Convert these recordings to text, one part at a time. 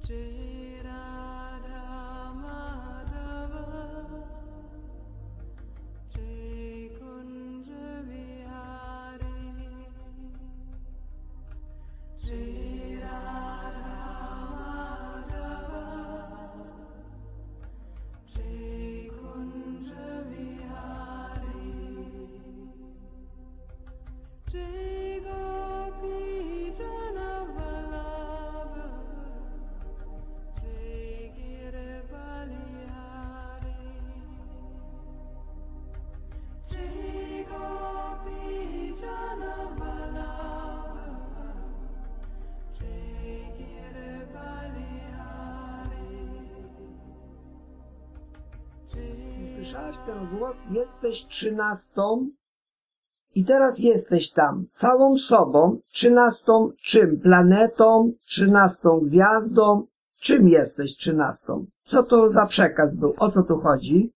Słyszałaś ten głos? Jesteś 13 i teraz jesteś tam, całą sobą, 13 czym? Planetą, 13 gwiazdą? Czym jesteś 13? Co to za przekaz był? O co tu chodzi?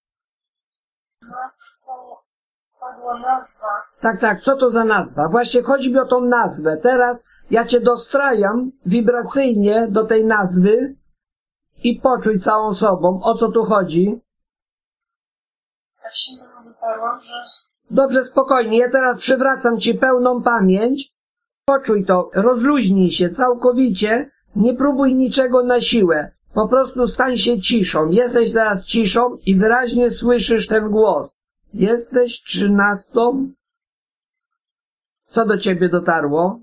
Padła nazwa. Tak, co to za nazwa? Właśnie chodzi mi o tą nazwę. Teraz ja cię dostrajam wibracyjnie do tej nazwy i poczuj całą sobą. O co tu chodzi? Tak się wyparłam, że... Dobrze, spokojnie. Ja teraz przywracam ci pełną pamięć. Poczuj to. Rozluźnij się całkowicie. Nie próbuj niczego na siłę. Po prostu stań się ciszą. Jesteś teraz ciszą i wyraźnie słyszysz ten głos. Jesteś 13. Co do ciebie dotarło?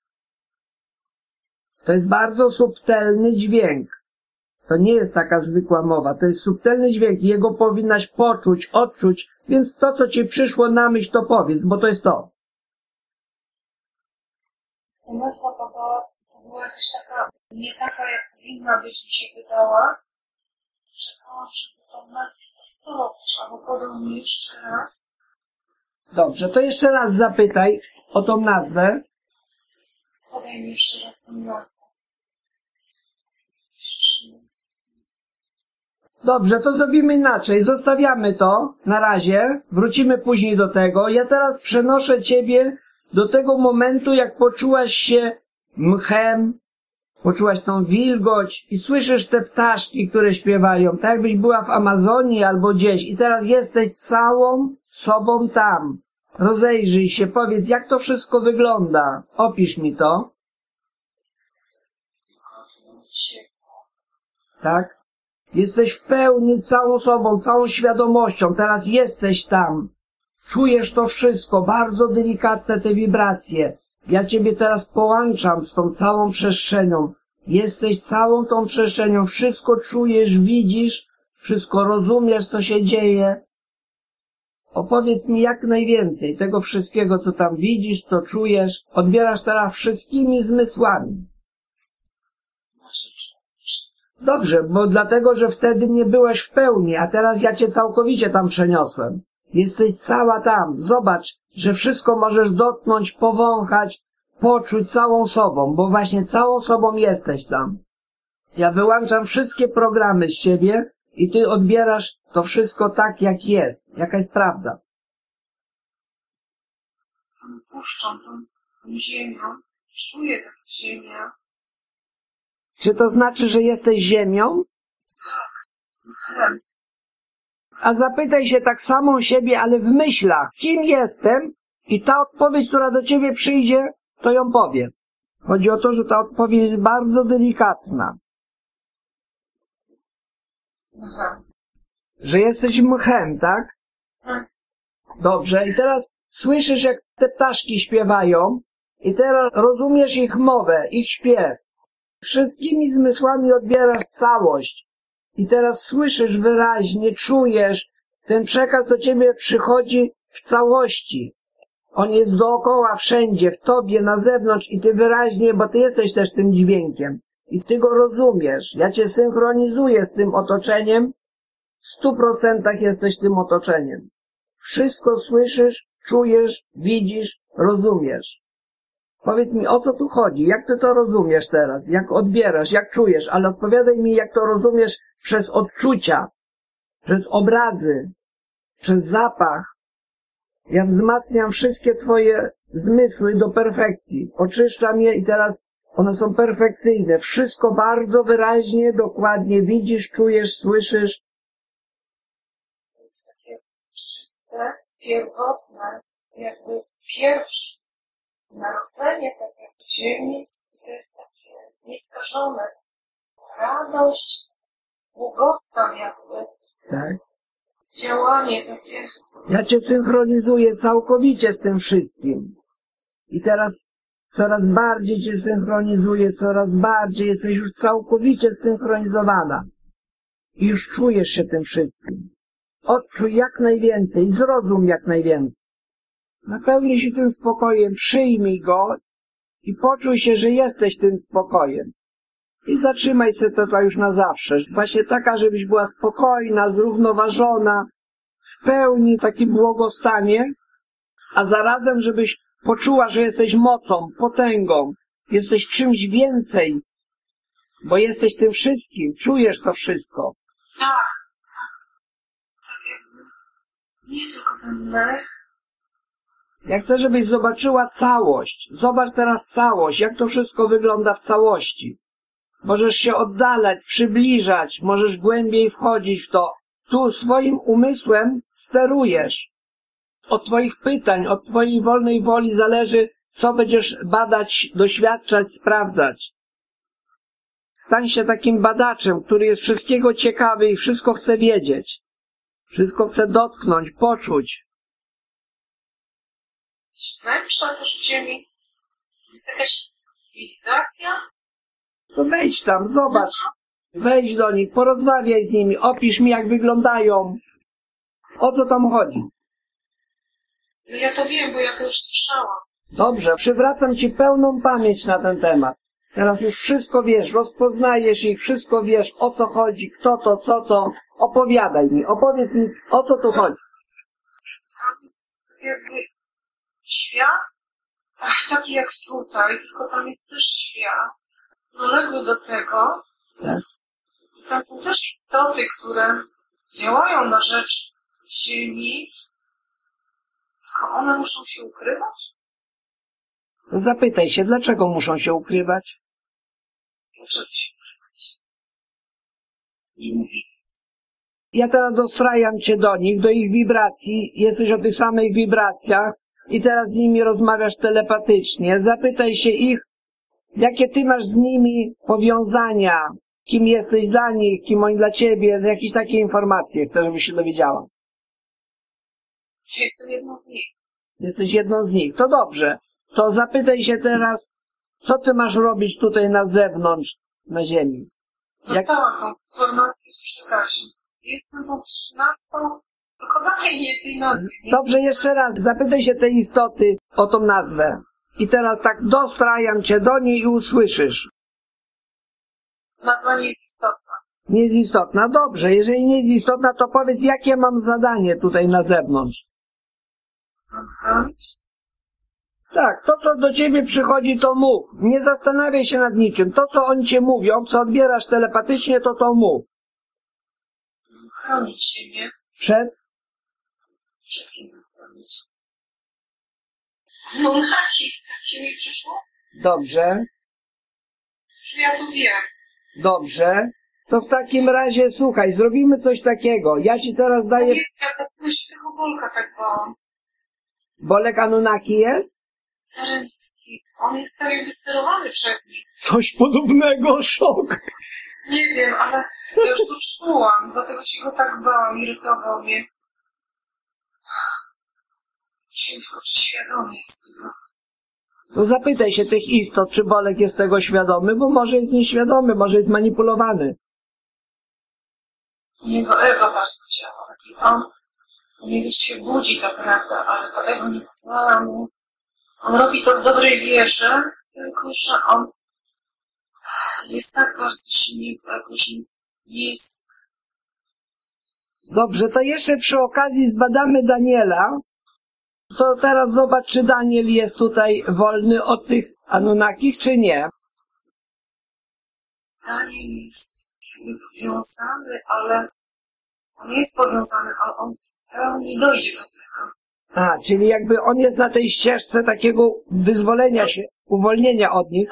To jest bardzo subtelny dźwięk. To nie jest taka zwykła mowa. To jest subtelny dźwięk. Jego powinnaś poczuć, odczuć. Więc to, co ci przyszło na myśl, to powiedz, bo to jest to. Nazwa to była jakaś taka, nie taka jak powinna być, mi się wydała. Czekałam, żeby tą nazwę sprostował też, albo podał mi jeszcze raz. Dobrze, to jeszcze raz zapytaj o tą nazwę. Podaj mi jeszcze raz tą nazwę. Dobrze, to zrobimy inaczej. Zostawiamy to na razie. Wrócimy później do tego. Ja teraz przenoszę ciebie do tego momentu, jak poczułaś się mchem, poczułaś tą wilgoć i słyszysz te ptaszki, które śpiewają, tak jakbyś była w Amazonii albo gdzieś i teraz jesteś całą sobą tam. Rozejrzyj się, powiedz, jak to wszystko wygląda. Opisz mi to. Tak? Jesteś w pełni całą sobą, całą świadomością. Teraz jesteś tam. Czujesz to wszystko, bardzo delikatne te wibracje. Ja ciebie teraz połączam z tą całą przestrzenią. Jesteś całą tą przestrzenią. Wszystko czujesz, widzisz, wszystko rozumiesz, co się dzieje. Opowiedz mi jak najwięcej tego wszystkiego, co tam widzisz, co czujesz. Odbierasz teraz wszystkimi zmysłami. Dobrze, bo dlatego, że wtedy nie byłeś w pełni, a teraz ja cię całkowicie tam przeniosłem. Jesteś cała tam. Zobacz, że wszystko możesz dotknąć, powąchać, poczuć całą sobą, bo właśnie całą sobą jesteś tam. Ja wyłączam wszystkie programy z ciebie i ty odbierasz to wszystko tak, jak jest. Jaka jest prawda? Puszczam tą ziemią, czuję tę ziemię. Czy to znaczy, że jesteś ziemią? Tak. A zapytaj się tak samą siebie, ale w myślach, kim jestem? I ta odpowiedź, która do ciebie przyjdzie, to ją powie. Chodzi o to, że ta odpowiedź jest bardzo delikatna. Aha. Że jesteś mchem, tak? Tak. Dobrze, i teraz słyszysz, jak te ptaszki śpiewają i teraz rozumiesz ich mowę, ich śpiew. Wszystkimi zmysłami odbierasz całość. I teraz słyszysz wyraźnie, czujesz, ten przekaz do ciebie przychodzi w całości. On jest dookoła, wszędzie, w tobie, na zewnątrz i ty wyraźnie, bo ty jesteś też tym dźwiękiem. I ty go rozumiesz. Ja cię synchronizuję z tym otoczeniem. W 100% jesteś tym otoczeniem. Wszystko słyszysz, czujesz, widzisz, rozumiesz. Powiedz mi, o co tu chodzi? Jak ty to rozumiesz teraz? Jak odbierasz? Jak czujesz? Ale odpowiadaj mi, jak to rozumiesz przez odczucia, przez obrazy, przez zapach. Ja wzmacniam wszystkie twoje zmysły do perfekcji. Oczyszczam je i teraz One są perfekcyjne. Wszystko bardzo wyraźnie, dokładnie widzisz, czujesz, słyszysz. To jest takie czyste, pierwotne, jakby pierwsze narodzenie, tak jak w ziemi. I to jest takie nieskażone. Radość, błogostan jakby. Tak? Działanie takie. Ja cię synchronizuję całkowicie z tym wszystkim. I teraz coraz bardziej cię synchronizuję, coraz bardziej jesteś już całkowicie zsynchronizowana. I już czujesz się tym wszystkim. Odczuj jak najwięcej, zrozum jak najwięcej. Napełnij się tym spokojem, przyjmij go i poczuj się, że jesteś tym spokojem. I zatrzymaj się to już na zawsze. Właśnie taka, żebyś była spokojna, zrównoważona, w pełni takim błogostanie, a zarazem, żebyś poczuła, że jesteś mocą, potęgą, jesteś czymś więcej, bo jesteś tym wszystkim, czujesz to wszystko. Tak. Tak jakby nie tylko ten mech. Ja chcę, żebyś zobaczyła całość. Zobacz teraz całość, jak to wszystko wygląda w całości. Możesz się oddalać, przybliżać, możesz głębiej wchodzić w to. Tu swoim umysłem sterujesz. Od twoich pytań, od twojej wolnej woli zależy, co będziesz badać, doświadczać, sprawdzać. Stań się takim badaczem, który jest wszystkiego ciekawy i wszystko chce wiedzieć. Wszystko chce dotknąć, poczuć. Wnętrza też w ziemi. Jest jakaś cywilizacja? To wejdź tam, zobacz. Wejdź do nich, porozmawiaj z nimi, opisz mi, jak wyglądają. O co tam chodzi? No ja to wiem, bo ja to już słyszałam. Dobrze, przywracam ci pełną pamięć na ten temat. Teraz już wszystko wiesz, rozpoznajesz ich, wszystko wiesz, o co chodzi, kto to, co to. Opowiadaj mi, opowiedz mi, o co tu chodzi. Tam jest jakby świat, taki jak tutaj, tylko tam jest też świat. Doległy do tego. Tak. Tam są też istoty, które działają na rzecz ziemi, tylko one muszą się ukrywać? Zapytaj się, dlaczego muszą się ukrywać? Dlaczego się ukrywać? Nie mówię. Ja teraz dostrajam cię do nich, do ich wibracji, jesteś o tych samych wibracjach i teraz z nimi rozmawiasz telepatycznie. Zapytaj się ich, jakie ty masz z nimi powiązania, kim jesteś dla nich, kim oni dla ciebie, jakieś takie informacje, chcę, żebyś się dowiedziała. Ja jestem jedną z nich. Jesteś jedną z nich, to dobrze. To zapytaj się teraz, co ty masz robić tutaj na zewnątrz, na ziemi. Dostałam tą informację w przekazie. Jestem tą 13, tylko dalej nie tej nazwy. Dobrze, jeszcze raz, zapytaj się tej istoty o tą nazwę. I teraz tak dostrajam cię do niej i usłyszysz. Nazwa nie jest istotna. Nie jest istotna. Dobrze, jeżeli nie jest istotna, to powiedz, jakie mam zadanie tutaj na zewnątrz. Mam chronić? Tak, to co do ciebie przychodzi, to mów. Nie zastanawiaj się nad niczym. To co oni cię mówią, co odbierasz telepatycznie, to mów. Mam chronić siebie. Przed? Przed kim mam chronić? No taki mi przyszło? Dobrze, Że ja to wiem. dobrze. To w takim razie, słuchaj, zrobimy coś takiego. Ja ci teraz daję... Nie, ja tak tego Bolka tak bałam. Bolek Anunnaki jest? Staremski. On jest tak jakby sterowany przez nich. Coś podobnego, szok. Nie wiem, ale ja już to czułam, dlatego się go tak bałam, irytował mnie. Nie wiem tylko, czy świadomy jest tego. No zapytaj się tych istot, czy Bolek jest tego świadomy, bo może jest nieświadomy, może jest manipulowany. Jego ego bardzo działa. I on niego się budzi, to prawda, ale to ego nie pozwala mu. On robi to w dobrej wierze, tylko że on jest tak bardzo silny, jakoś nie jest. Dobrze, to jeszcze przy okazji zbadamy Daniela. To teraz zobacz, czy Daniel jest tutaj wolny od tych Anunnakich, czy nie. Daniel jest powiązany, ale on nie jest powiązany, ale on w pełni dojdzie do tego. A, czyli jakby on jest na tej ścieżce takiego wyzwolenia się, uwolnienia od nich.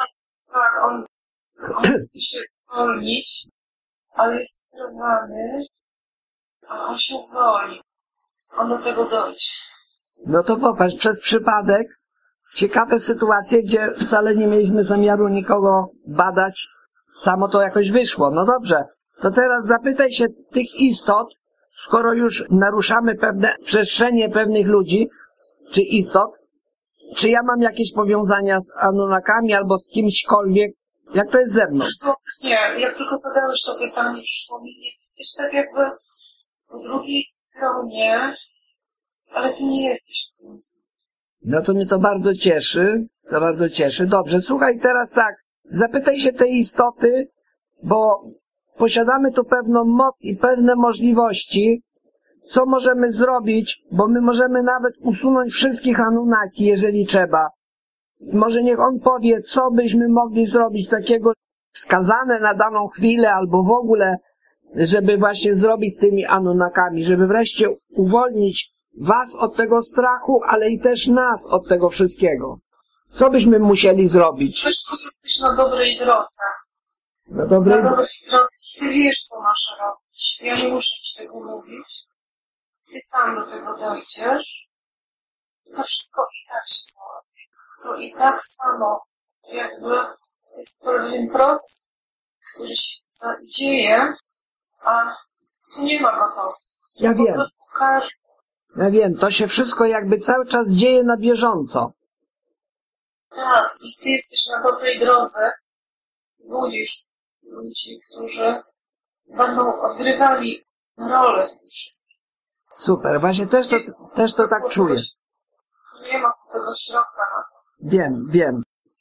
Tak, on chce się uwolnić, ale jest sterowany, a on się uwolni. On do tego dojdzie. No to popatrz, przez przypadek ciekawe sytuacje, gdzie wcale nie mieliśmy zamiaru nikogo badać, samo to jakoś wyszło. No dobrze, to teraz zapytaj się tych istot, skoro już naruszamy pewne przestrzenie pewnych ludzi, czy istot, czy ja mam jakieś powiązania z Anunnakami albo z kimśkolwiek, jak to jest ze mną? Nie, jak tylko zadałeś to pytanie, przyszło mi, nie, jesteś tak jakby po drugiej stronie, ale ty nie jesteś w tym. No to mnie to bardzo cieszy, to bardzo cieszy. Dobrze, słuchaj teraz tak, zapytaj się tej istoty, bo posiadamy tu pewną moc i pewne możliwości, co możemy zrobić, bo my możemy nawet usunąć wszystkich Anunnaki, jeżeli trzeba. Może niech on powie, co byśmy mogli zrobić takiego wskazane na daną chwilę, albo w ogóle, żeby właśnie zrobić z tymi Anunnakami, żeby wreszcie uwolnić was od tego strachu, ale i też nas od tego wszystkiego. Co byśmy musieli zrobić? Zresztą jesteś na dobrej drodze. Na dobrej drodze i ty wiesz, co masz robić. Ja nie muszę ci tego mówić. Ty sam do tego dojdziesz. To wszystko i tak się załatwi. To i tak samo, jakby jest pewien proces, który się dzieje, a tu nie ma gotowości. Ja wiem. Po prostu każdy. Ja wiem, to się wszystko jakby cały czas dzieje na bieżąco. Tak, i ty jesteś na dobrej drodze. Budzisz ludzi, którzy będą odgrywali rolę w tym wszystkim. Super, właśnie też to tak czuję. Nie ma tego środka na to. Wiem.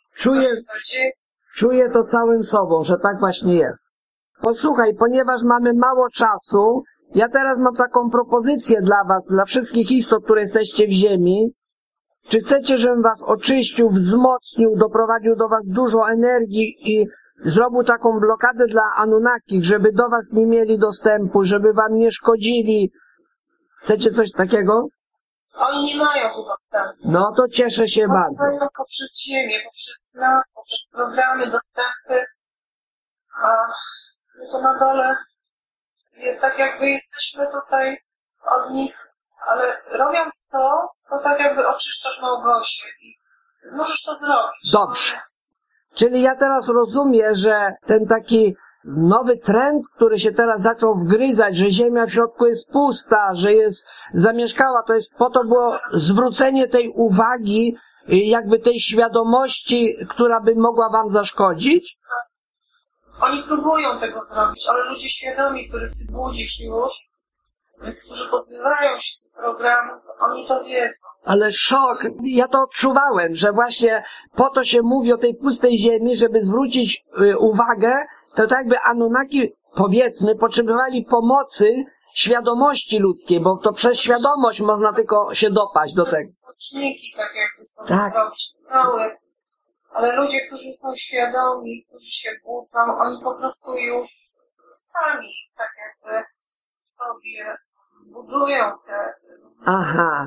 Czuję to całym sobą, że tak właśnie jest. Posłuchaj, ponieważ mamy mało czasu, ja teraz mam taką propozycję dla was, dla wszystkich istot, które jesteście w ziemi. Czy chcecie, żebym was oczyścił, wzmocnił, doprowadził do was dużo energii i zrobił taką blokadę dla Anunnakich, żeby do was nie mieli dostępu, żeby wam nie szkodzili? Chcecie coś takiego? Oni nie mają tu dostępu. No to cieszę się bardzo. Mają poprzez ziemię, poprzez nas, poprzez programy, dostępy. A my to na dole, tak jakby jesteśmy tutaj od nich, ale robiąc to tak jakby oczyszczasz Małgosię i możesz to zrobić. Dobrze. Czyli ja teraz rozumiem, że ten taki nowy trend, który się teraz zaczął wgryzać, że ziemia w środku jest pusta, że jest zamieszkała, to jest po to było zwrócenie tej uwagi, jakby tej świadomości, która by mogła wam zaszkodzić? Oni próbują tego zrobić, ale ludzie świadomi, których ty budzisz już, którzy pozbywają się tych programów, oni to wiedzą. Ale szok, ja to odczuwałem, że właśnie po to się mówi o tej pustej ziemi, żeby zwrócić uwagę, to tak jakby Anunnaki, powiedzmy, potrzebowali pomocy świadomości ludzkiej, bo to przez świadomość można tylko się dopaść do tego. Spoczniki, tak jakby sobie zrobić, cały. Ale ludzie, którzy są świadomi, którzy się budzą, oni po prostu już sami, tak jakby sobie budują te... Aha.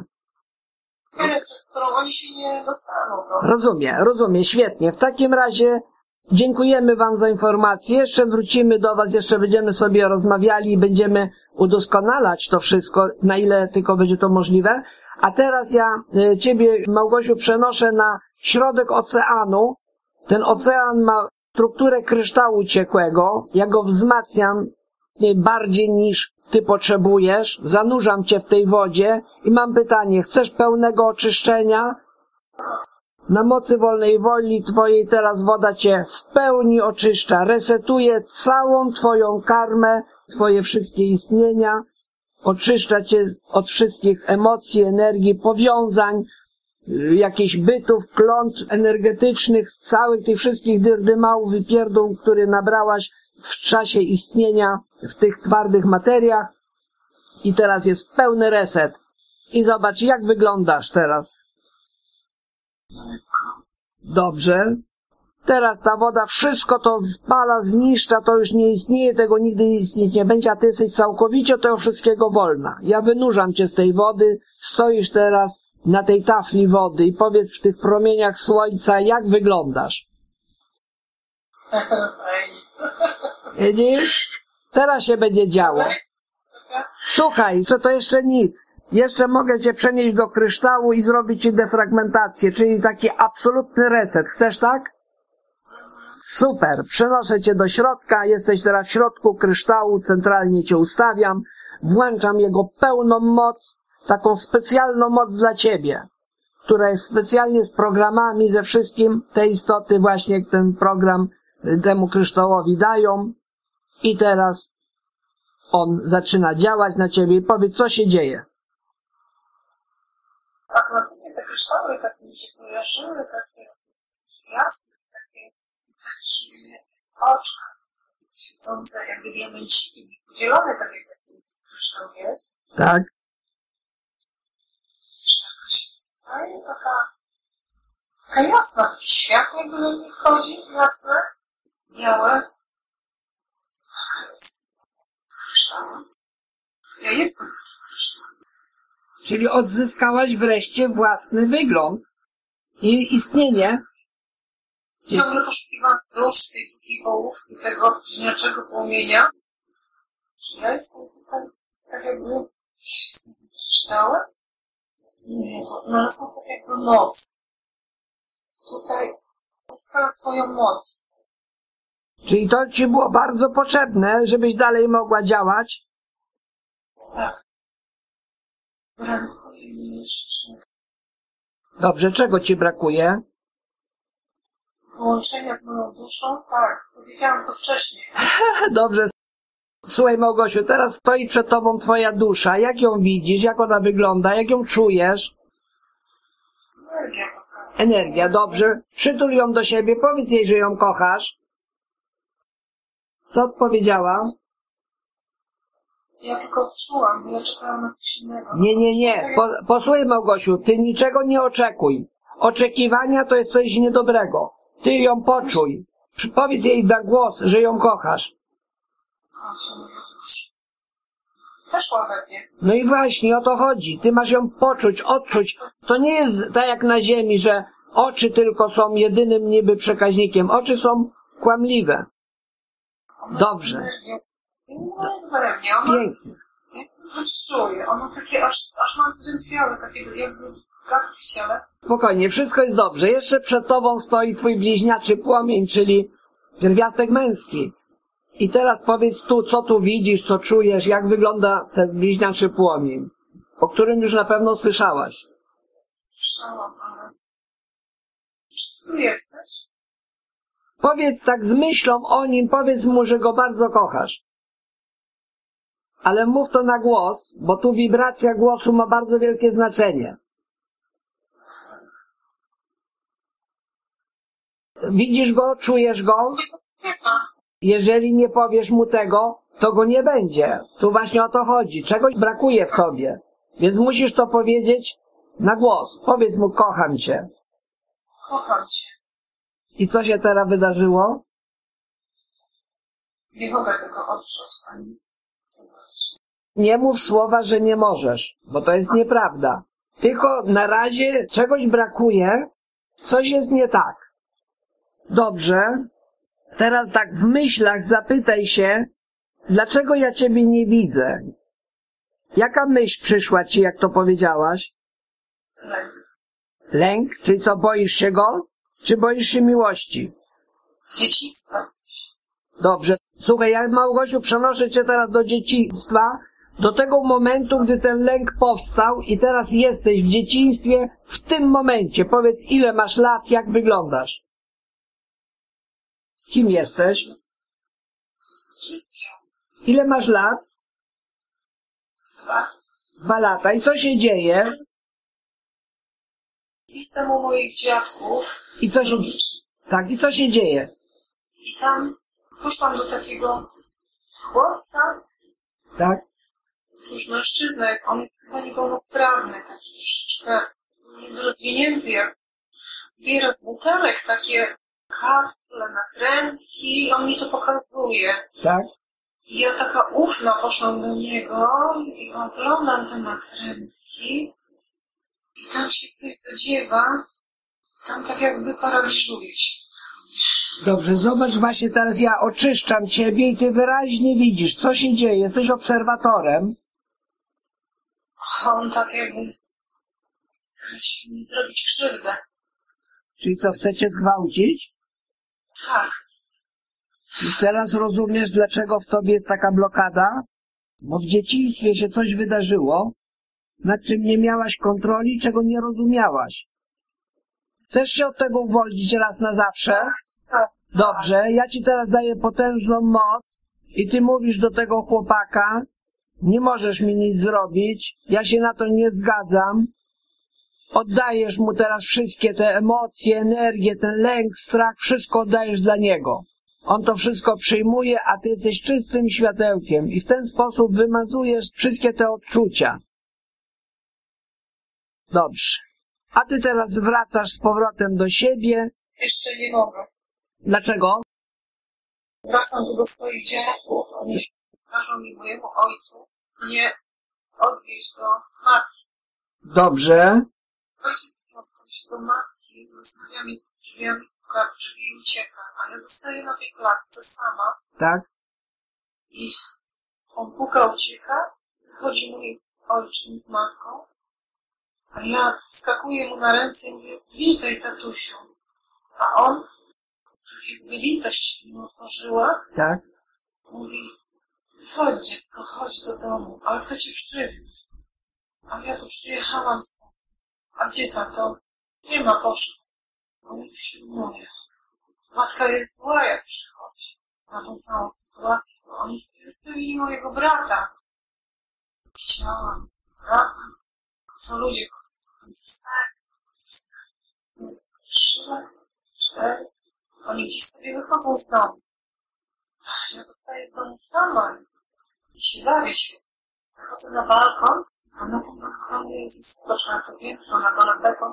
Przez którą oni się nie dostaną. Rozumiem, świetnie. W takim razie dziękujemy wam za informację. Jeszcze wrócimy do was, jeszcze będziemy sobie rozmawiali i będziemy udoskonalać to wszystko, na ile tylko będzie to możliwe. A teraz ja ciebie, Małgosiu, przenoszę na środek oceanu. Ten ocean ma strukturę kryształu ciekłego. Ja go wzmacniam bardziej niż ty potrzebujesz. Zanurzam cię w tej wodzie i mam pytanie. Chcesz pełnego oczyszczenia? Na mocy wolnej woli twojej teraz woda cię w pełni oczyszcza. Resetuje całą twoją karmę, twoje wszystkie istnienia. Oczyszcza cię od wszystkich emocji, energii, powiązań, jakichś bytów, klątw energetycznych, całych tych wszystkich dyrdymałów i pierdół, które nabrałaś w czasie istnienia w tych twardych materiach. I teraz jest pełny reset. I zobacz, jak wyglądasz teraz. Dobrze. Teraz ta woda wszystko to spala, zniszcza, to już nie istnieje, tego nigdy istnieć nie będzie, a ty jesteś całkowicie tego wszystkiego wolna. Ja wynurzam cię z tej wody, stoisz teraz na tej tafli wody i powiedz w tych promieniach słońca, jak wyglądasz. Fajnie. Widzisz? Teraz się będzie działo. Słuchaj, to jeszcze nic. Jeszcze mogę cię przenieść do kryształu i zrobić ci defragmentację, czyli taki absolutny reset. Chcesz tak? Super. Przenoszę cię do środka. Jesteś teraz w środku kryształu. Centralnie cię ustawiam. Włączam jego pełną moc. Taką specjalną moc dla ciebie, która jest specjalnie z programami, ze wszystkim. Te istoty właśnie ten program temu kryształowi dają. I teraz on zaczyna działać na ciebie i powiedz, co się dzieje. Tak, te kryształy takie mi się kojarzyły, takie jasne, takie oczka świecące jakby diamenciki, podzielone tak jak taki kryształ jest. Tak? Jaka się staje taka jasna, taki światło jakby do nich wchodzi, jasne, białe. Taka jest kryształa. Ja jestem kryształem. Czyli odzyskałaś wreszcie własny wygląd i istnienie. Ciągle poszukiwałam dusz tej wołówki, tego bliźniaczego płomienia. Czy ja jestem tutaj tak jakby... Ja jestem kryształem? Nie, bo znalazłam tak jakby moc. Tutaj uzyskałam swoją moc. Czyli to ci było bardzo potrzebne, żebyś dalej mogła działać. Tak. Brakuje mi jeszcze Dobrze, czego ci brakuje? połączenia z moją duszą. Tak, powiedziałam to wcześniej. Dobrze. Słuchaj, Małgosiu, teraz stoi przed tobą twoja dusza. Jak ją widzisz? Jak ona wygląda? Jak ją czujesz? Energia taka. Energia, dobrze. Przytul ją do siebie. Powiedz jej, że ją kochasz. Co odpowiedziała? Ja tylko odczułam, bo ja czekałam na coś innego. Nie. Posłuchaj, Małgosiu, ty niczego nie oczekuj. Oczekiwania to jest coś niedobrego. Ty ją poczuj. Powiedz jej na głos, że ją kochasz. Chodź, moja dusza. Weszła we mnie. No i właśnie o to chodzi. Ty masz ją poczuć, odczuć. To nie jest tak jak na ziemi, że oczy tylko są jedynym niby przekaźnikiem. Oczy są kłamliwe. Dobrze. Ona jest we mnie. Ona, Pięknie. ja to czuję. Ona takie aż mam zdrętwiałe, takie jakby gafki w ciele. Spokojnie, wszystko jest dobrze. Jeszcze przed tobą stoi twój bliźniaczy płomień, czyli pierwiastek męski. I teraz powiedz tu, co tu widzisz, co czujesz, jak wygląda ten bliźniaczy płomień, o którym już na pewno słyszałaś. Słyszałam, ale... Czy tu jesteś? Powiedz tak z myślą o nim, powiedz mu, że go bardzo kochasz. Ale mów to na głos, bo tu wibracja głosu ma bardzo wielkie znaczenie. Widzisz go, czujesz go? Nie ma. Jeżeli nie powiesz mu tego, to go nie będzie. Tu właśnie o to chodzi. Czegoś brakuje w sobie. Więc musisz to powiedzieć na głos. Powiedz mu, kocham cię. Kocham cię. I co się teraz wydarzyło? Nie mogę tego odczuć ani zobaczyć. Nie mów słowa, że nie możesz, bo to jest nieprawda. Tylko na razie czegoś brakuje, coś jest nie tak. Dobrze. Teraz tak w myślach zapytaj się, dlaczego ja ciebie nie widzę? Jaka myśl przyszła ci, jak to powiedziałaś? Lęk. Lęk? Czyli co, boisz się go? Czy boisz się miłości? Dzieciństwa. Dobrze. Słuchaj, ja, Małgosiu, przenoszę cię teraz do dzieciństwa, do tego momentu, gdy ten lęk powstał i teraz jesteś w dzieciństwie w tym momencie. Powiedz, ile masz lat, jak wyglądasz? Kim jesteś? Dziecko. Ile masz lat? 2. 2 lata. I co się dzieje? Listem u moich dziadków. I co się, tak, i co się dzieje? I tam poszłam do takiego chłopca. Tak? To już mężczyzna jest, on jest chyba niepełnosprawny, taki troszeczkę rozwinięty, jak zbiera z butelek takie kapsle, nakrętki, on mi to pokazuje. Tak? I ja taka ufna poszłam do niego i oglądam te nakrętki i tam się coś zadziewa, tam tak jakby paraliżuje się. Dobrze, zobacz, właśnie teraz ja oczyszczam ciebie i ty wyraźnie widzisz, co się dzieje. Jesteś obserwatorem. A on tak jakby stara się mi zrobić krzywdę. Czyli co, chcecie zgwałcić? Tak. I teraz rozumiesz, dlaczego w tobie jest taka blokada? Bo w dzieciństwie się coś wydarzyło, nad czym nie miałaś kontroli, czego nie rozumiałaś. Chcesz się od tego uwolnić raz na zawsze? Tak. Dobrze, ja ci teraz daję potężną moc i ty mówisz do tego chłopaka, nie możesz mi nic zrobić, ja się na to nie zgadzam. Oddajesz mu teraz wszystkie te emocje, energię, ten lęk, strach, wszystko oddajesz dla niego. On to wszystko przyjmuje, a ty jesteś czystym światełkiem i w ten sposób wymazujesz wszystkie te odczucia. Dobrze. A ty teraz wracasz z powrotem do siebie. Jeszcze nie mogę. Dlaczego? Wracam tu do swoich dziadków. Oni każą mi mojemu ojcu mnie odwieźć do matki. Dobrze. Ojciec podchodzi do matki, zostawia mi drzwiami, puka w drzwi i ucieka. A ja zostaję na tej klatce sama. Tak? I on puka, ucieka. Wychodzi mój ojczym z matką. A ja wskakuję mu na ręce i mówię, witaj, tatusiu. A on, jakby litość mi otworzyła, Tak. mówi, chodź dziecko, chodź do domu, ale kto cię przywiózł? A ja tu przyjechałam stąd. A gdzie tato? Nie ma, poszedł. On mnie przyjmuje. Matka jest zła, jak przychodzi na tą całą sytuację, bo oni sobie zostawili mojego brata. Chciałam, brata, co ludzie powiedzą, zostali. 3 lata, 4. Oni gdzieś sobie wychodzą z domu. Ja zostaję w domu sama i się bawię się. Wychodzę na balkon, a na tym balkonie jest 4. piętro, na dole beton.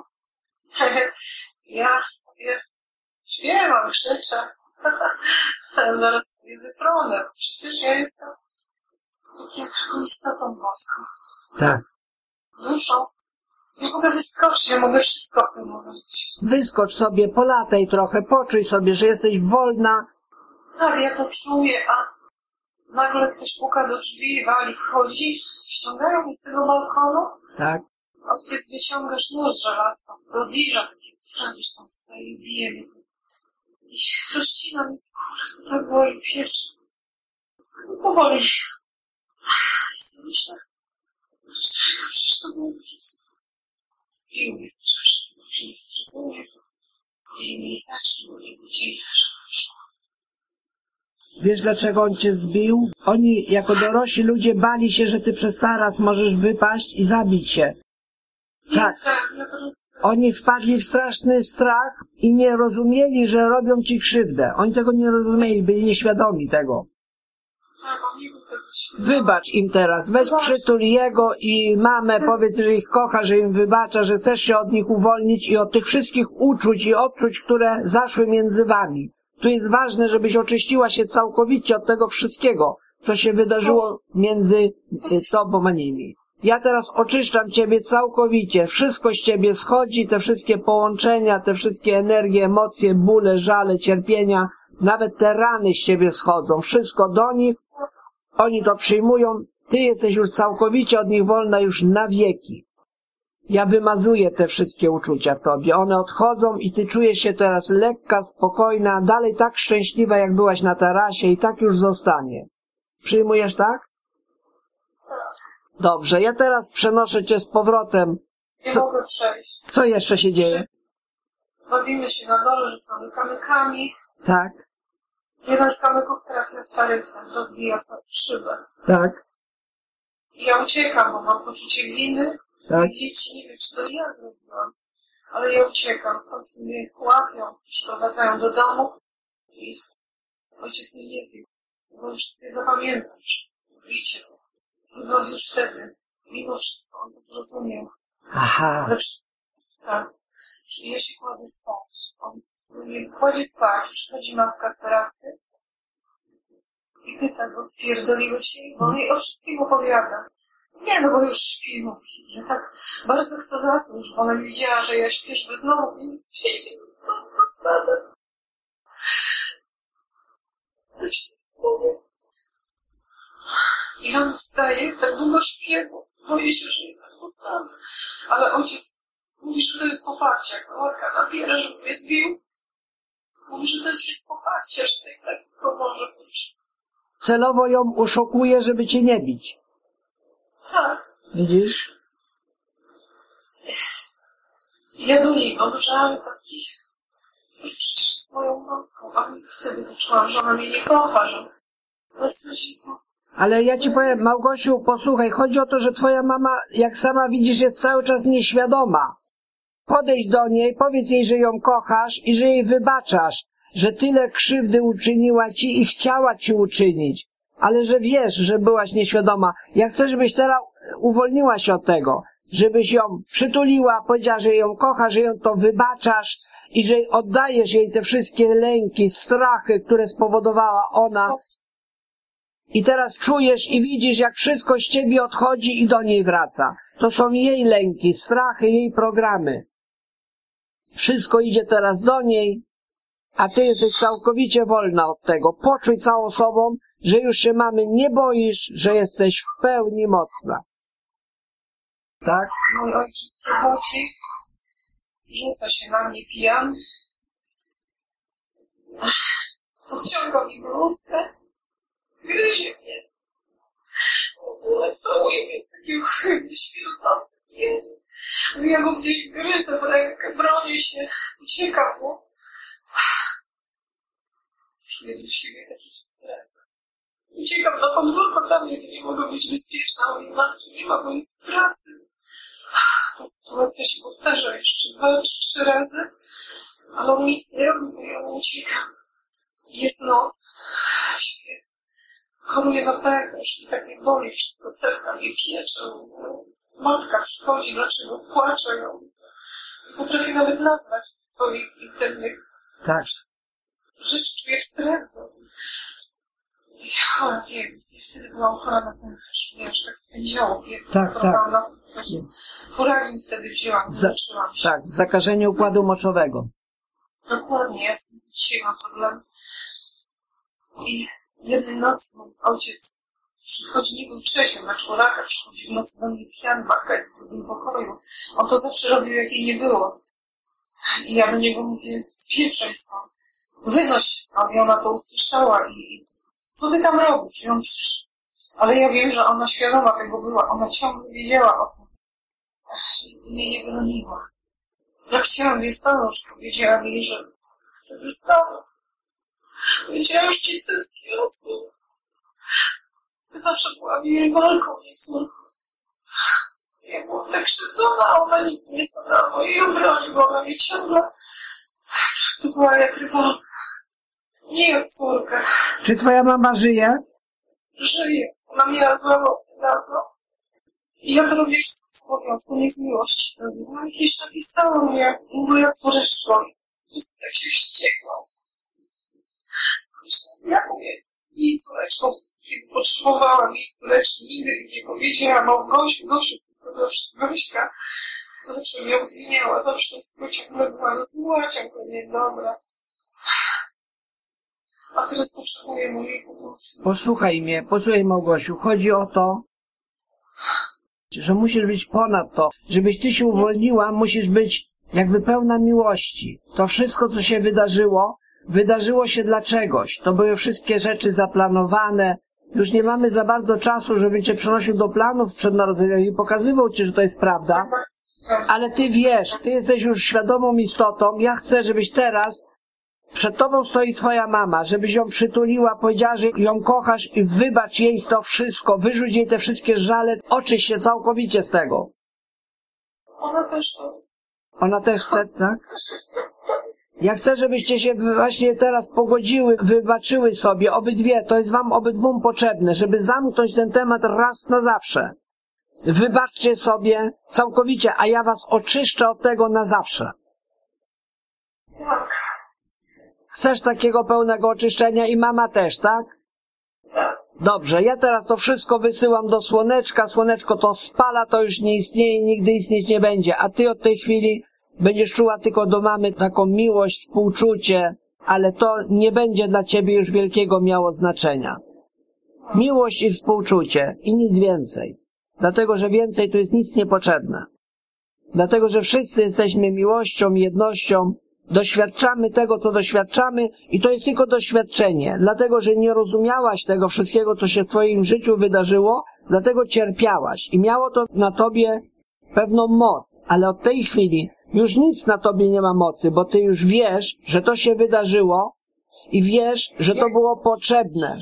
Ja sobie śpiewam, krzyczę. Zaraz sobie wypronę. Przecież ja jestem taką istotą boską. Tak. Duszą. Ja mogę wyskoczyć, ja mogę wszystko w tym momencie. Wyskocz sobie, polataj trochę, poczuj sobie, że jesteś wolna. Tak, ja to czuję, a nagle ktoś puka do drzwi, wali, wchodzi, ściągają mnie z tego balkonu. Tak. Ojciec wyciąga sznur z żelazka, rozbliża takie, widzisz, tam stoi, bije mnie. I rozcina mi skórę, to tak boli, piecze. Powoli. I sobie myślę, dlaczego? Przecież to było nic. Zbił mnie strasznie, bo się nie zrozumie. I mi zacznie, bo nie budzi, że poszło. Wiesz, dlaczego on cię zbił? Oni, jako dorośli ludzie, bali się, że ty przez taras możesz wypaść i zabić się. Tak. Ja to Oni wpadli w straszny strach i nie rozumieli, że robią ci krzywdę. Oni tego nie rozumieli, byli nieświadomi tego. tak, on nie był tego świadomy. Wybacz im teraz, weź przytul jego i mamę, powiedz, że ich kocha, że im wybacza, że chcesz się od nich uwolnić i od tych wszystkich uczuć i odczuć, które zaszły między wami. Tu jest ważne, żebyś oczyściła się całkowicie od tego wszystkiego, co się wydarzyło między tobą a nimi. Ja teraz oczyszczam ciebie całkowicie, wszystko z ciebie schodzi, te wszystkie połączenia, te wszystkie energie, emocje, bóle, żale, cierpienia, nawet te rany z ciebie schodzą, wszystko do nich, oni to przyjmują, ty jesteś już całkowicie od nich wolna już na wieki. Ja wymazuję te wszystkie uczucia w tobie, one odchodzą i ty czujesz się teraz lekka, spokojna, dalej tak szczęśliwa, jak byłaś na tarasie i tak już zostanie. Przyjmujesz tak? Dobrze, ja teraz przenoszę cię z powrotem. Nie mogę przejść. Co jeszcze się dzieje? Bawimy się na dole, rzucamy kamykami. Tak, Jeden z kamyków trafia w taryfę, rozbija sobie szybę. tak, I ja uciekam, bo mam poczucie winy. Tak. Dzieci, nie wiem, czy to ja zrobiłam, ale ja uciekam. W końcu mnie łapią, przyprowadzają do domu i ojciec mnie nie zje, bo już sobie zapamiętam, że widzicie, bo już wtedy, mimo wszystko, on to zrozumiał. aha, Lecz, tak, że ja się kładę spać. On mnie kładzie spać, przychodzi matka z pracy i pyta go, pierdoliłeś się? Bo on jej o wszystkim opowiada. Nie, no bo już śpi, mówi. Ja tak bardzo chcę zasnąć, bo ona nie wiedziała, że ja śpię, żeby znowu mnie nie spieścić. I on wstaje, tak długo śpię, bo boję się, że jednak postanę. Ale ojciec mówi, że to jest poparcie, jak matka nabiera, żeby mnie zbił. Mówi, że to jest wszystko poparcie, że tak może być. Celowo ją uszokuje, żeby cię nie bić. Tak. Widzisz? Ja do niej dążałem takich, przecież swoją matką, a wtedy poczułam, że ona mnie nie kocha, że bez to. Ale ja ci powiem, Małgosiu, posłuchaj, chodzi o to, że twoja mama, jak sama widzisz, jest cały czas nieświadoma. Podejdź do niej, powiedz jej, że ją kochasz i że jej wybaczasz, że tyle krzywdy uczyniła ci i chciała ci uczynić, ale że wiesz, że byłaś nieświadoma. Ja chcę, żebyś teraz uwolniła się od tego, żebyś ją przytuliła, powiedziała, że ją kochasz, że ją to wybaczasz i że oddajesz jej te wszystkie lęki, strachy, które spowodowała ona. I teraz czujesz i widzisz, jak wszystko z ciebie odchodzi i do niej wraca. To są jej lęki, strachy, jej programy. Wszystko idzie teraz do niej, a ty jesteś całkowicie wolna od tego. Poczuj całą sobą, że już się mamy nie boisz, że jesteś w pełni mocna. Tak? Mój ojciec chodzi, rzuca się na mnie pijany, podciąga mi bluzkę, gryzie mnie. W ogóle całuje mnie z takiego chybnie śmierdzący pieny. Ja go gdzieś gryzę w rękę, bronię się, uciekam mu. Czuję do siebie taki wstręt. Uciekam na podwórko, tam nie mogę być bezpieczna, mojej matki nie ma, bo jest w pracy. Ta sytuacja się powtarza jeszcze 2 czy 3 razy, ale on nic nie robi, bo ja uciekam. Jest noc, śpię. Choruję na pęcherz i tak mnie boli, wszystko cewka mnie piecze. Matka przychodzi, dlaczego płacze ją. Nie potrafię nawet nazwać swoich intymnych rzeczy, czuję wstręt. Ja wiem, wtedy byłam chora na pęcherz, nie aż tak spędziało. Tak. Furalin wtedy wzięłam, zobaczyłam się. Tak, zakażenie układu moczowego. Dokładnie, ja dzisiaj mam problem. I jednej nocy mój ojciec przychodzi, nie był trzeźwy, na czworaka, przychodzi w nocy do mnie pijany, matka jest w drugim pokoju. On to zawsze robił, jak jej nie było. I ja do niego mówię, spieprzaj stąd, wynoś się stąd. I ona to usłyszała i co ty tam robisz? I on przyszedł. Ale ja wiem, że ona świadoma tego była, ona ciągle wiedziała o tym. I mnie nie broniła. Ja chciałam biustonosz, powiedziała mi, że chcę biustonosz. Powiedziała, już ci cycki rosną. Zawsze była mi rywalką, nie córką. Ja byłam tak krzywdzona, a ona nigdy nie stanęła mojej obrony, bo ona mnie ciągle traktowała jak rywalka. Nie jak córka. Czy twoja mama żyje? Żyje. Ona miała złamał niedawno. I ja to robię wszystko z obowiązku, nie z miłości. No jakieś napisała mnie jak moja córeczko. Wszystko tak się wściekłam. Ja mówię, jej córeczką, kiedy potrzebowałam jej córeczki, nigdy mi nie powiedziałam o Gosiu, Gośka. To zawsze mnie obwiniała, zawsze ciągle była zła, ciągle niedobra. A teraz potrzebuję mojej pomocy. Posłuchaj mnie, posłuchaj Małgosiu, chodzi o to, że musisz być ponad to. Żebyś ty się uwolniła, musisz być jakby pełna miłości. To wszystko, co się wydarzyło się dla czegoś. To były wszystkie rzeczy zaplanowane. Już nie mamy za bardzo czasu, żeby cię przenosił do planów przed narodzeniem i pokazywał ci, że to jest prawda. Ale ty wiesz, ty jesteś już świadomą istotą. Ja chcę, żebyś teraz, przed tobą stoi twoja mama, żebyś ją przytuliła, powiedziała, że ją kochasz i wybacz jej to wszystko. Wyrzuć jej te wszystkie żale, oczyść się całkowicie z tego. Ona też to. Ona też chce, tak? Ja chcę, żebyście się właśnie teraz pogodziły, wybaczyły sobie, obydwie, to jest wam obydwóm potrzebne, żeby zamknąć ten temat raz na zawsze. Wybaczcie sobie całkowicie, a ja was oczyszczę od tego na zawsze. Tak. Chcesz takiego pełnego oczyszczenia i mama też, tak? Dobrze, ja teraz to wszystko wysyłam do słoneczka, słoneczko to spala, to już nie istnieje, nigdy istnieć nie będzie, a ty od tej chwili będziesz czuła tylko do mamy taką miłość, współczucie, ale to nie będzie dla ciebie już wielkiego miało znaczenia. Miłość i współczucie i nic więcej. Dlatego, że więcej tu jest nic niepotrzebne. Dlatego, że wszyscy jesteśmy miłością, jednością, doświadczamy tego, co doświadczamy i to jest tylko doświadczenie. Dlatego, że nie rozumiałaś tego wszystkiego, co się w twoim życiu wydarzyło, dlatego cierpiałaś i miało to na tobie pewną moc, ale od tej chwili już nic na tobie nie ma mocy, bo ty już wiesz, że to się wydarzyło i wiesz, że to było potrzebne.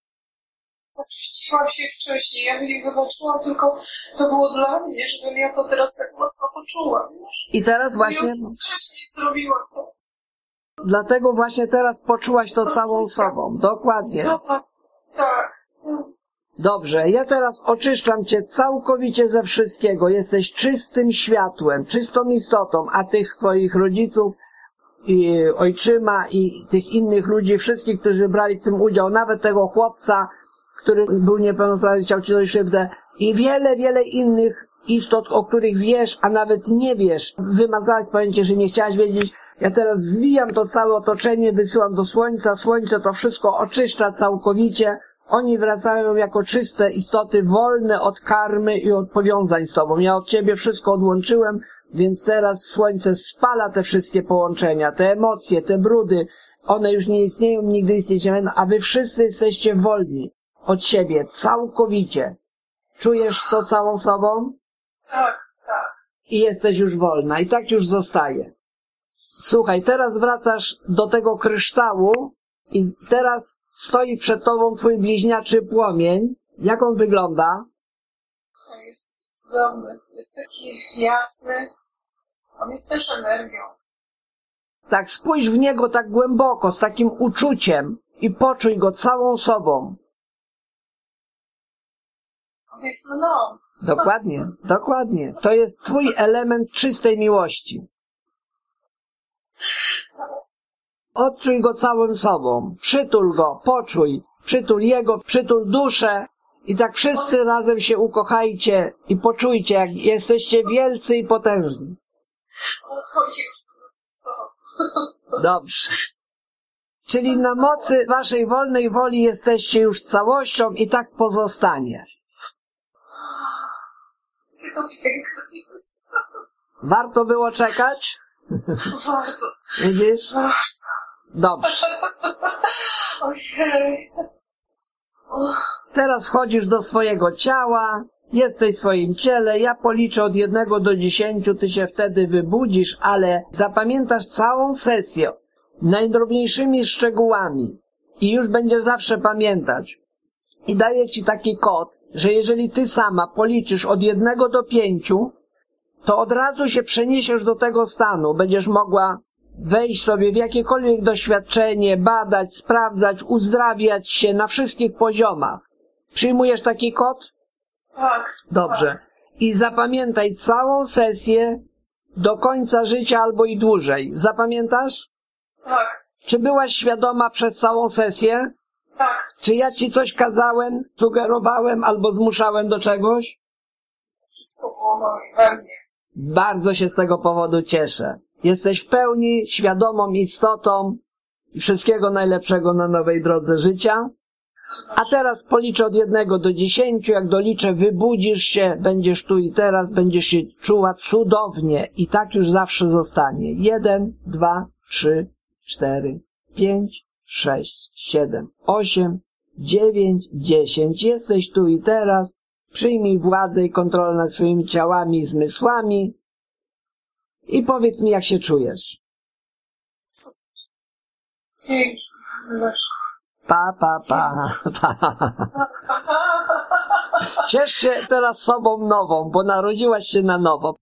Oczyściłam się wcześniej, ja nie wybaczyłam, tylko to było dla mnie, żebym ja to teraz tak mocno poczuła. I teraz właśnie, Ja wcześniej zrobiłam to. dlatego właśnie teraz poczułaś to całą sobą. Dokładnie. No tak, tak. Dobrze, ja teraz oczyszczam cię całkowicie ze wszystkiego. Jesteś czystym światłem, czystą istotą, a tych twoich rodziców, i ojczyma i tych innych ludzi, wszystkich, którzy brali w tym udział, nawet tego chłopca, który był niepełnosprawny, chciał ci zrobić krzywdę i wiele, wiele innych istot, o których wiesz, a nawet nie wiesz. Wymazałaś pojęcie, że nie chciałaś wiedzieć. Ja teraz zwijam to całe otoczenie, wysyłam do słońca. Słońce to wszystko oczyszcza całkowicie. Oni wracają jako czyste istoty, wolne od karmy i od powiązań z tobą. Ja od ciebie wszystko odłączyłem, więc teraz słońce spala te wszystkie połączenia, te emocje, te brudy. One już nie istnieją, nigdy istnieć nie będą, a wy wszyscy jesteście wolni od siebie, całkowicie. Czujesz to całą sobą? Tak, tak. I jesteś już wolna. I tak już zostaje. Słuchaj, teraz wracasz do tego kryształu i teraz stoi przed tobą twój bliźniaczy płomień. Jak on wygląda? On jest cudowny, jest taki jasny. On jest też energią. Tak, spójrz w niego tak głęboko, z takim uczuciem i poczuj go całą sobą. On jest mną. Dokładnie, dokładnie. To jest twój element czystej miłości. Odczuj go całym sobą. Przytul go, poczuj. Przytul jego, przytul duszę. I tak wszyscy razem się ukochajcie i poczujcie, jak jesteście wielcy i potężni. O Jezu, co? Dobrze. Czyli na mocy waszej wolnej woli jesteście już całością i tak pozostanie. To piękne jest. Warto było czekać? Warto. Widzisz? Warto. Dobrze. Ojej. Teraz wchodzisz do swojego ciała, jesteś w swoim ciele, ja policzę od 1 do 10, ty się wtedy wybudzisz, ale zapamiętasz całą sesję najdrobniejszymi szczegółami i już będziesz zawsze pamiętać. I daję ci taki kod, że jeżeli ty sama policzysz od 1 do 5, to od razu się przeniesiesz do tego stanu, będziesz mogła wejść sobie w jakiekolwiek doświadczenie, badać, sprawdzać, uzdrawiać się na wszystkich poziomach. Przyjmujesz taki kod? Tak. Dobrze. Tak. I zapamiętaj całą sesję do końca życia albo i dłużej. Zapamiętasz? Tak. Czy byłaś świadoma przez całą sesję? Tak. Czy ja ci coś kazałem, sugerowałem albo zmuszałem do czegoś? Wszystko było we mnie. Bardzo się z tego powodu cieszę. Jesteś w pełni świadomą istotą i wszystkiego najlepszego na nowej drodze życia. A teraz policzę od 1 do 10. Jak doliczę, wybudzisz się, będziesz tu i teraz, będziesz się czuła cudownie i tak już zawsze zostanie. 1, 2, 3, 4, 5, 6, 7, 8, 9, 10. Jesteś tu i teraz. Przyjmij władzę i kontrolę nad swoimi ciałami i zmysłami. I powiedz mi, jak się czujesz. Dzięki. Leszku. Pa, pa, pa, pa. Ciesz się teraz sobą nową, bo narodziłaś się na nowo.